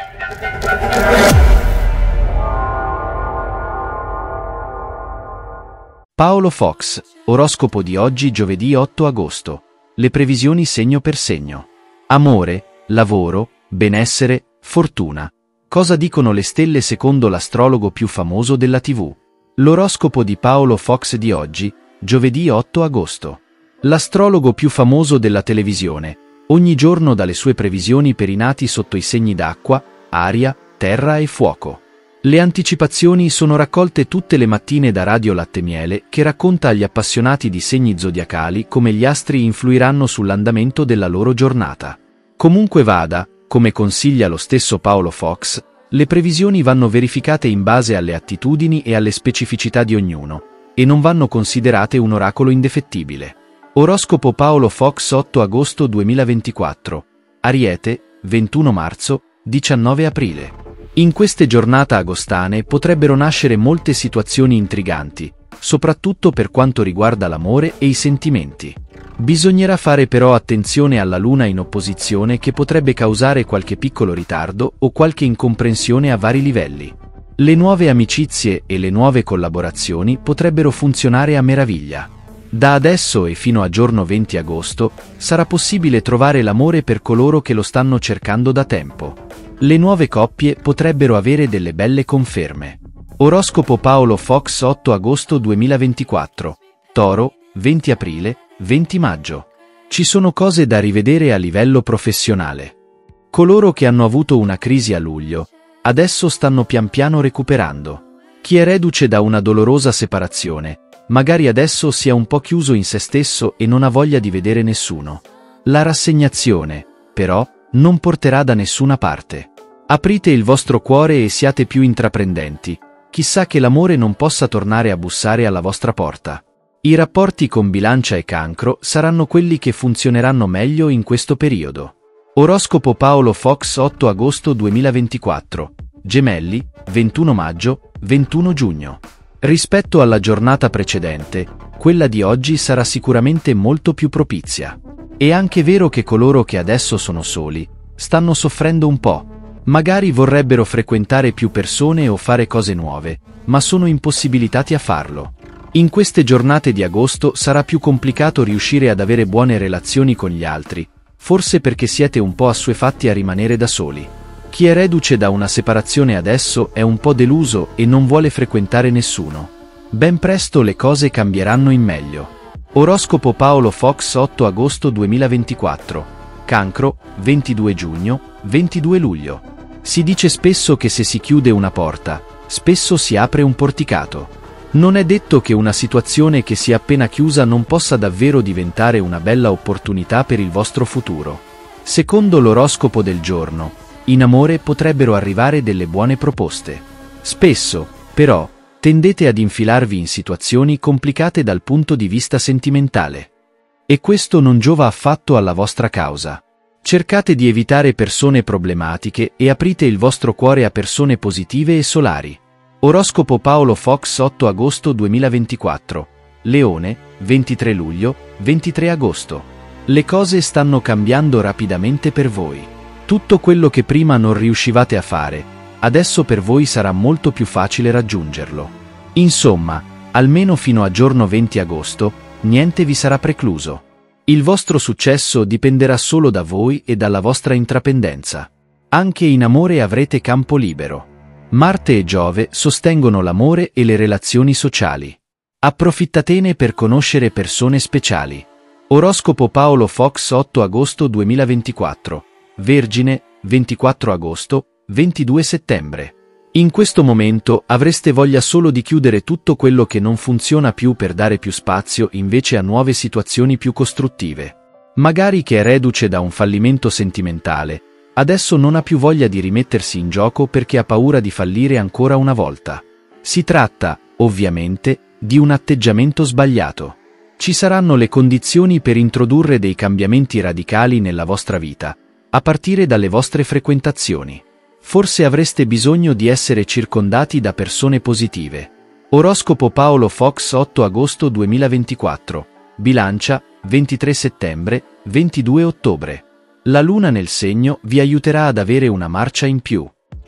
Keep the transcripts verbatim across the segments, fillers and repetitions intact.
Paolo Fox, oroscopo di oggi giovedì otto agosto. Le previsioni segno per segno. Amore, lavoro, benessere, fortuna. Cosa dicono le stelle secondo l'astrologo più famoso della tivù? L'oroscopo di Paolo Fox di oggi, giovedì otto agosto. L'astrologo più famoso della televisione, ogni giorno dà le sue previsioni per i nati sotto i segni d'acqua, aria, terra e fuoco. Le anticipazioni sono raccolte tutte le mattine da Radio Latte Miele, che racconta agli appassionati di segni zodiacali come gli astri influiranno sull'andamento della loro giornata. Comunque vada, come consiglia lo stesso Paolo Fox, le previsioni vanno verificate in base alle attitudini e alle specificità di ognuno, e non vanno considerate un oracolo indefettibile. Oroscopo Paolo Fox otto agosto duemilaventiquattro. Ariete, ventuno marzo, diciannove aprile. In queste giornate agostane potrebbero nascere molte situazioni intriganti, soprattutto per quanto riguarda l'amore e i sentimenti. Bisognerà fare però attenzione alla luna in opposizione, che potrebbe causare qualche piccolo ritardo o qualche incomprensione a vari livelli. Le nuove amicizie e le nuove collaborazioni potrebbero funzionare a meraviglia. Da adesso e fino a giorno venti agosto sarà possibile trovare l'amore per coloro che lo stanno cercando da tempo. Le nuove coppie potrebbero avere delle belle conferme. Oroscopo Paolo Fox otto agosto duemilaventiquattro. Toro, venti aprile, venti maggio. Ci sono cose da rivedere a livello professionale. Coloro che hanno avuto una crisi a luglio, adesso stanno pian piano recuperando. Chi è reduce da una dolorosa separazione, magari adesso sia un po' chiuso in se stesso e non ha voglia di vedere nessuno. La rassegnazione, però, non porterà da nessuna parte. Aprite il vostro cuore e siate più intraprendenti. Chissà che l'amore non possa tornare a bussare alla vostra porta. I rapporti con Bilancia e Cancro saranno quelli che funzioneranno meglio in questo periodo. Oroscopo Paolo Fox otto agosto duemilaventiquattro. Gemelli, ventuno maggio, ventuno giugno. Rispetto alla giornata precedente, quella di oggi sarà sicuramente molto più propizia. È anche vero che coloro che adesso sono soli stanno soffrendo un po'. Magari vorrebbero frequentare più persone o fare cose nuove, ma sono impossibilitati a farlo. In queste giornate di agosto sarà più complicato riuscire ad avere buone relazioni con gli altri, forse perché siete un po' assuefatti a rimanere da soli. Chi è reduce da una separazione adesso è un po' deluso e non vuole frequentare nessuno. Ben presto le cose cambieranno in meglio. Oroscopo Paolo Fox otto agosto duemilaventiquattro. Cancro, ventidue giugno, ventidue luglio. Si dice spesso che se si chiude una porta, spesso si apre un porticato. Non è detto che una situazione che si è appena chiusa non possa davvero diventare una bella opportunità per il vostro futuro. Secondo l'oroscopo del giorno, in amore potrebbero arrivare delle buone proposte. Spesso, però, tendete ad infilarvi in situazioni complicate dal punto di vista sentimentale. E questo non giova affatto alla vostra causa. Cercate di evitare persone problematiche e aprite il vostro cuore a persone positive e solari. Oroscopo Paolo Fox otto agosto duemilaventiquattro. Leone, ventitré luglio, ventitré agosto. Le cose stanno cambiando rapidamente per voi. Tutto quello che prima non riuscivate a fare, adesso per voi sarà molto più facile raggiungerlo. Insomma, almeno fino a giorno venti agosto, niente vi sarà precluso. Il vostro successo dipenderà solo da voi e dalla vostra intraprendenza. Anche in amore avrete campo libero. Marte e Giove sostengono l'amore e le relazioni sociali. Approfittatene per conoscere persone speciali. Oroscopo Paolo Fox otto agosto duemilaventiquattro. Vergine, ventiquattro agosto, ventidue settembre. In questo momento avreste voglia solo di chiudere tutto quello che non funziona più per dare più spazio invece a nuove situazioni più costruttive. Magari che è reduce da un fallimento sentimentale, adesso non ha più voglia di rimettersi in gioco perché ha paura di fallire ancora una volta. Si tratta, ovviamente, di un atteggiamento sbagliato. Ci saranno le condizioni per introdurre dei cambiamenti radicali nella vostra vita, a partire dalle vostre frequentazioni. Forse avreste bisogno di essere circondati da persone positive. Oroscopo Paolo Fox otto agosto duemilaventiquattro. Bilancia, ventitré settembre, ventidue ottobre. La luna nel segno vi aiuterà ad avere una marcia in più.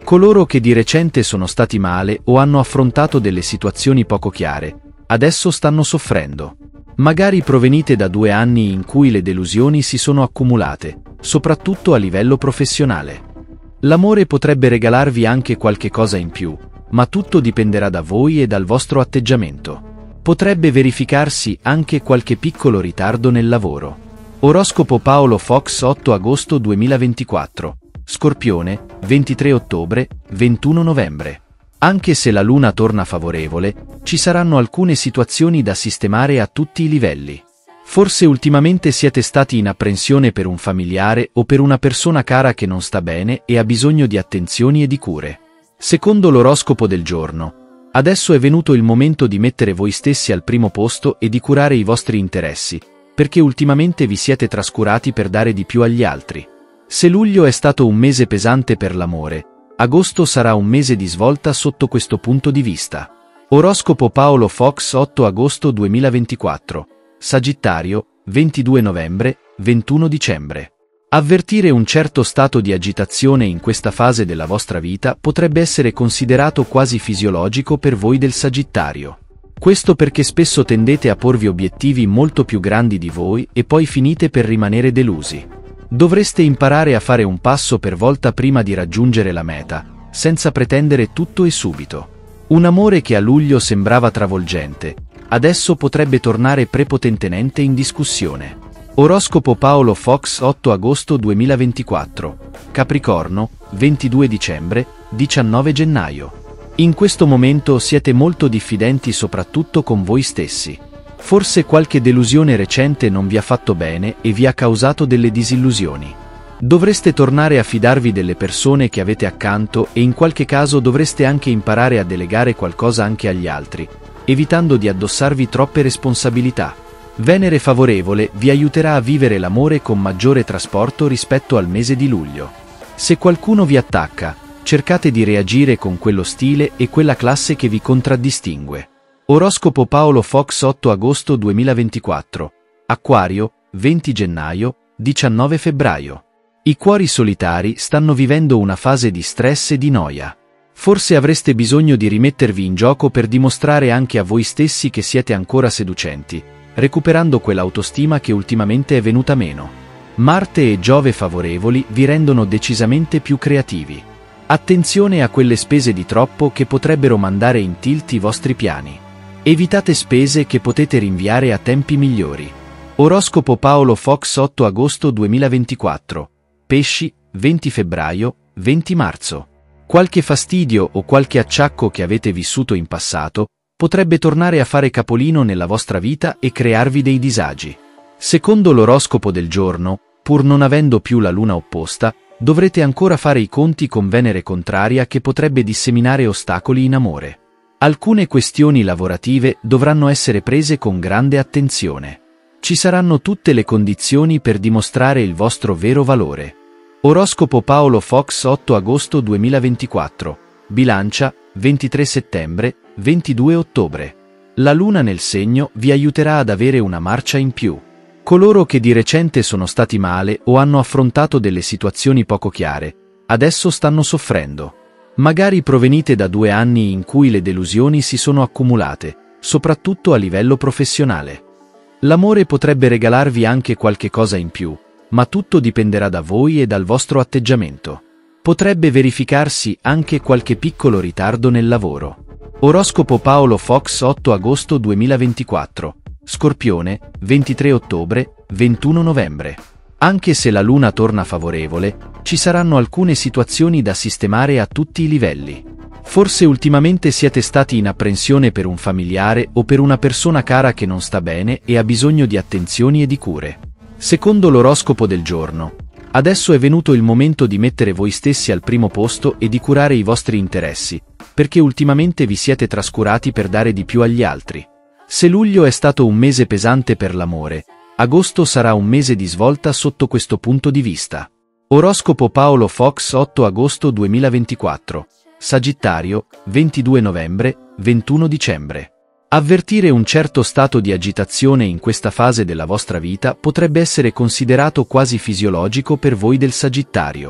Coloro che di recente sono stati male o hanno affrontato delle situazioni poco chiare, adesso stanno soffrendo. Magari provenite da due anni in cui le delusioni si sono accumulate, soprattutto a livello professionale. L'amore potrebbe regalarvi anche qualche cosa in più, ma tutto dipenderà da voi e dal vostro atteggiamento. Potrebbe verificarsi anche qualche piccolo ritardo nel lavoro. Oroscopo Paolo Fox otto agosto duemilaventiquattro. Scorpione, ventitré ottobre, ventuno novembre. Anche se la luna torna favorevole, ci saranno alcune situazioni da sistemare a tutti i livelli. Forse ultimamente siete stati in apprensione per un familiare o per una persona cara che non sta bene e ha bisogno di attenzioni e di cure. Secondo l'oroscopo del giorno, adesso è venuto il momento di mettere voi stessi al primo posto e di curare i vostri interessi, perché ultimamente vi siete trascurati per dare di più agli altri. Se luglio è stato un mese pesante per l'amore, agosto sarà un mese di svolta sotto questo punto di vista. Oroscopo Paolo Fox otto agosto duemilaventiquattro. Sagittario, ventidue novembre, ventuno dicembre. Avvertire un certo stato di agitazione in questa fase della vostra vita potrebbe essere considerato quasi fisiologico per voi del Sagittario. Questo perché spesso tendete a porvi obiettivi molto più grandi di voi e poi finite per rimanere delusi. Dovreste imparare a fare un passo per volta prima di raggiungere la meta, senza pretendere tutto e subito. Un amore che a luglio sembrava travolgente, adesso potrebbe tornare prepotentemente in discussione. Oroscopo Paolo Fox otto agosto duemilaventiquattro. Capricorno, ventidue dicembre, diciannove gennaio. In questo momento siete molto diffidenti soprattutto con voi stessi. Forse qualche delusione recente non vi ha fatto bene e vi ha causato delle disillusioni. Dovreste tornare a fidarvi delle persone che avete accanto e in qualche caso dovreste anche imparare a delegare qualcosa anche agli altri, evitando di addossarvi troppe responsabilità. Venere favorevole vi aiuterà a vivere l'amore con maggiore trasporto rispetto al mese di luglio. Se qualcuno vi attacca, cercate di reagire con quello stile e quella classe che vi contraddistingue. Oroscopo Paolo Fox otto agosto duemilaventiquattro. Acquario, venti gennaio, diciannove febbraio. I cuori solitari stanno vivendo una fase di stress e di noia. Forse avreste bisogno di rimettervi in gioco per dimostrare anche a voi stessi che siete ancora seducenti, recuperando quell'autostima che ultimamente è venuta meno. Marte e Giove favorevoli vi rendono decisamente più creativi. Attenzione a quelle spese di troppo che potrebbero mandare in tilt i vostri piani. Evitate spese che potete rinviare a tempi migliori. Oroscopo Paolo Fox otto agosto duemilaventiquattro. Pesci, venti febbraio, venti marzo. Qualche fastidio o qualche acciacco che avete vissuto in passato potrebbe tornare a fare capolino nella vostra vita e crearvi dei disagi. Secondo l'oroscopo del giorno, pur non avendo più la luna opposta, dovrete ancora fare i conti con Venere contraria che potrebbe disseminare ostacoli in amore. Alcune questioni lavorative dovranno essere prese con grande attenzione. Ci saranno tutte le condizioni per dimostrare il vostro vero valore. Oroscopo Paolo Fox otto agosto duemilaventiquattro. Bilancia, ventitré settembre, ventidue ottobre. La luna nel segno vi aiuterà ad avere una marcia in più. Coloro che di recente sono stati male o hanno affrontato delle situazioni poco chiare, adesso stanno soffrendo. Magari provenite da due anni in cui le delusioni si sono accumulate, soprattutto a livello professionale. L'amore potrebbe regalarvi anche qualche cosa in più, ma tutto dipenderà da voi e dal vostro atteggiamento. Potrebbe verificarsi anche qualche piccolo ritardo nel lavoro. Oroscopo Paolo Fox otto agosto duemilaventiquattro. Scorpione, ventitré ottobre, ventuno novembre. Anche se la luna torna favorevole, ci saranno alcune situazioni da sistemare a tutti i livelli. Forse ultimamente siete stati in apprensione per un familiare o per una persona cara che non sta bene e ha bisogno di attenzioni e di cure. Secondo l'oroscopo del giorno, adesso è venuto il momento di mettere voi stessi al primo posto e di curare i vostri interessi, perché ultimamente vi siete trascurati per dare di più agli altri. Se luglio è stato un mese pesante per l'amore, agosto sarà un mese di svolta sotto questo punto di vista. Oroscopo Paolo Fox otto agosto duemilaventiquattro. Sagittario, ventidue novembre, ventuno dicembre. Avvertire un certo stato di agitazione in questa fase della vostra vita potrebbe essere considerato quasi fisiologico per voi del Sagittario.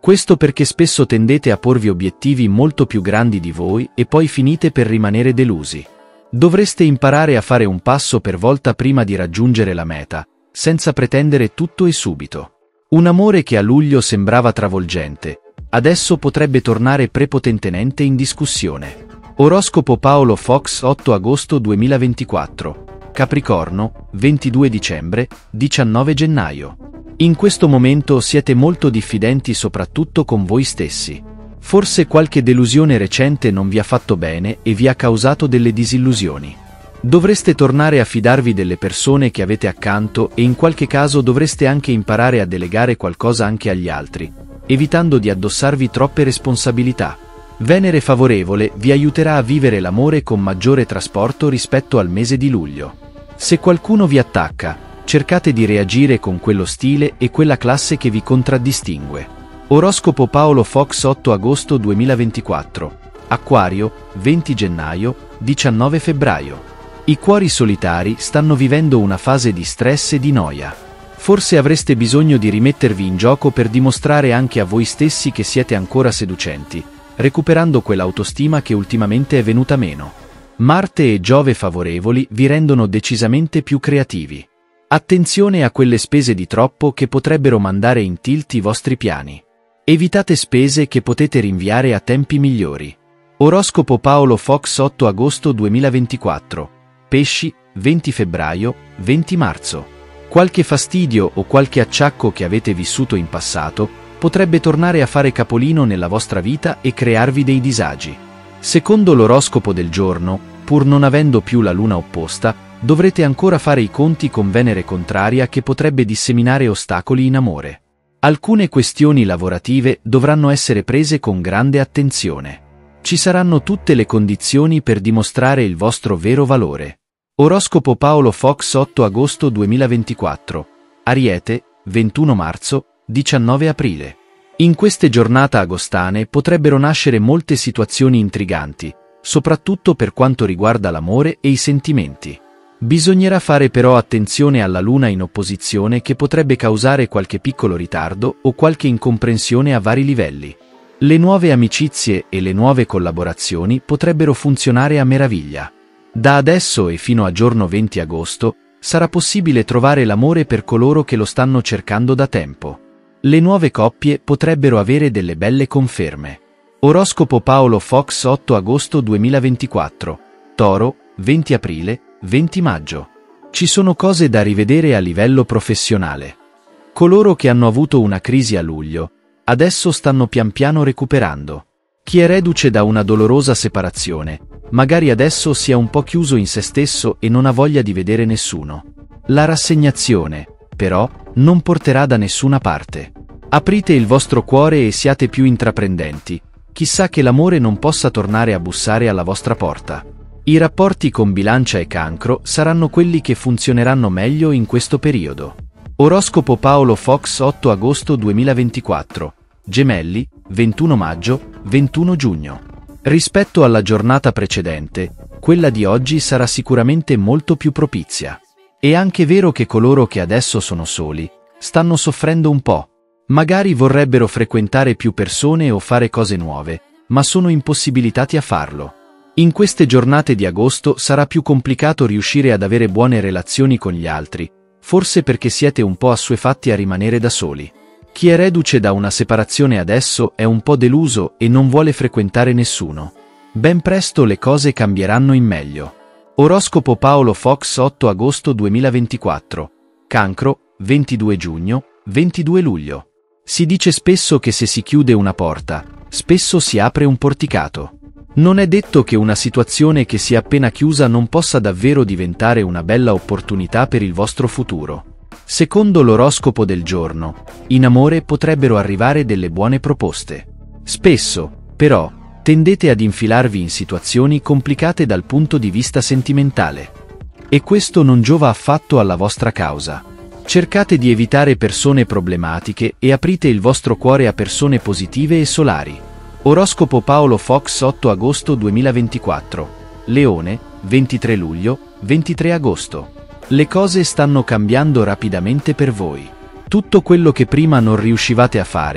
Questo perché spesso tendete a porvi obiettivi molto più grandi di voi e poi finite per rimanere delusi. Dovreste imparare a fare un passo per volta prima di raggiungere la meta, senza pretendere tutto e subito. Un amore che a luglio sembrava travolgente, adesso potrebbe tornare prepotentemente in discussione. Oroscopo Paolo Fox otto agosto duemilaventiquattro. Capricorno, ventidue dicembre, diciannove gennaio. In questo momento siete molto diffidenti soprattutto con voi stessi. Forse qualche delusione recente non vi ha fatto bene e vi ha causato delle disillusioni. Dovreste tornare a fidarvi delle persone che avete accanto e in qualche caso dovreste anche imparare a delegare qualcosa anche agli altri, evitando di addossarvi troppe responsabilità. Venere favorevole vi aiuterà a vivere l'amore con maggiore trasporto rispetto al mese di luglio. Se qualcuno vi attacca, cercate di reagire con quello stile e quella classe che vi contraddistingue. Oroscopo Paolo Fox otto agosto duemilaventiquattro. Acquario, venti gennaio, diciannove febbraio. I cuori solitari stanno vivendo una fase di stress e di noia. Forse avreste bisogno di rimettervi in gioco per dimostrare anche a voi stessi che siete ancora seducenti, recuperando quell'autostima che ultimamente è venuta meno. Marte e Giove favorevoli vi rendono decisamente più creativi. Attenzione a quelle spese di troppo che potrebbero mandare in tilt i vostri piani. Evitate spese che potete rinviare a tempi migliori. Oroscopo Paolo Fox otto agosto duemilaventiquattro. Pesci, venti febbraio, venti marzo. Qualche fastidio o qualche acciacco che avete vissuto in passato potrebbe tornare a fare capolino nella vostra vita e crearvi dei disagi. Secondo l'oroscopo del giorno, pur non avendo più la luna opposta, dovrete ancora fare i conti con Venere contraria che potrebbe disseminare ostacoli in amore. Alcune questioni lavorative dovranno essere prese con grande attenzione. Ci saranno tutte le condizioni per dimostrare il vostro vero valore. Oroscopo Paolo Fox otto agosto duemilaventiquattro. Ariete, ventuno marzo, diciannove aprile. In queste giornate agostane potrebbero nascere molte situazioni intriganti, soprattutto per quanto riguarda l'amore e i sentimenti. Bisognerà fare però attenzione alla luna in opposizione che potrebbe causare qualche piccolo ritardo o qualche incomprensione a vari livelli. Le nuove amicizie e le nuove collaborazioni potrebbero funzionare a meraviglia. Da adesso e fino a giorno venti agosto sarà possibile trovare l'amore per coloro che lo stanno cercando da tempo. Le nuove coppie potrebbero avere delle belle conferme. Oroscopo Paolo Fox otto agosto duemilaventiquattro. Toro, venti aprile, venti maggio. Ci sono cose da rivedere a livello professionale. Coloro che hanno avuto una crisi a luglio, adesso stanno pian piano recuperando. Chi è reduce da una dolorosa separazione, magari adesso sia un po' chiuso in se stesso e non ha voglia di vedere nessuno. La rassegnazione, però, non porterà da nessuna parte. Aprite il vostro cuore e siate più intraprendenti. Chissà che l'amore non possa tornare a bussare alla vostra porta. I rapporti con Bilancia e Cancro saranno quelli che funzioneranno meglio in questo periodo. Oroscopo Paolo Fox otto agosto duemilaventiquattro. Gemelli, ventuno maggio, ventuno giugno. Rispetto alla giornata precedente, quella di oggi sarà sicuramente molto più propizia. È anche vero che coloro che adesso sono soli stanno soffrendo un po'. Magari vorrebbero frequentare più persone o fare cose nuove, ma sono impossibilitati a farlo. In queste giornate di agosto sarà più complicato riuscire ad avere buone relazioni con gli altri, forse perché siete un po' assuefatti a rimanere da soli. Chi è reduce da una separazione adesso è un po' deluso e non vuole frequentare nessuno. Ben presto le cose cambieranno in meglio. Oroscopo Paolo Fox otto agosto duemilaventiquattro. Cancro, ventidue giugno, ventidue luglio. Si dice spesso che se si chiude una porta, spesso si apre un porticato. Non è detto che una situazione che si è appena chiusa non possa davvero diventare una bella opportunità per il vostro futuro. Secondo l'oroscopo del giorno, in amore potrebbero arrivare delle buone proposte. Spesso, però, tendete ad infilarvi in situazioni complicate dal punto di vista sentimentale. E questo non giova affatto alla vostra causa. Cercate di evitare persone problematiche e aprite il vostro cuore a persone positive e solari. Oroscopo Paolo Fox otto agosto duemilaventiquattro. Leone, ventitré luglio, ventitré agosto. Le cose stanno cambiando rapidamente per voi. Tutto quello che prima non riuscivate a fare,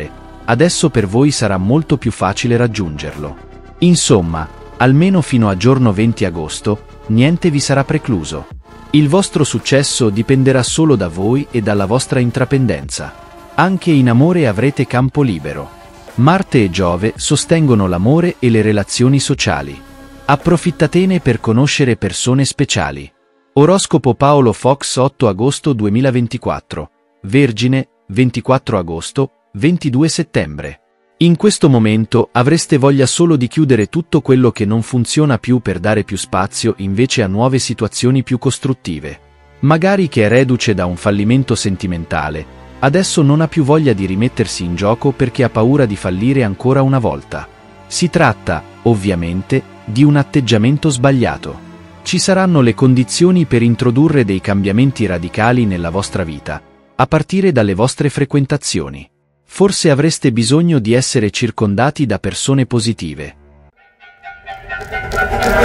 adesso per voi sarà molto più facile raggiungerlo. Insomma, almeno fino a giorno venti agosto, niente vi sarà precluso. Il vostro successo dipenderà solo da voi e dalla vostra intraprendenza. Anche in amore avrete campo libero. Marte e Giove sostengono l'amore e le relazioni sociali. Approfittatene per conoscere persone speciali. Oroscopo Paolo Fox otto agosto duemilaventiquattro. Vergine, ventiquattro agosto, ventidue settembre. In questo momento avreste voglia solo di chiudere tutto quello che non funziona più per dare più spazio invece a nuove situazioni più costruttive. Magari che è reduce da un fallimento sentimentale, adesso non ha più voglia di rimettersi in gioco perché ha paura di fallire ancora una volta. Si tratta, ovviamente, di un atteggiamento sbagliato. Ci saranno le condizioni per introdurre dei cambiamenti radicali nella vostra vita, a partire dalle vostre frequentazioni. Forse avreste bisogno di essere circondati da persone positive.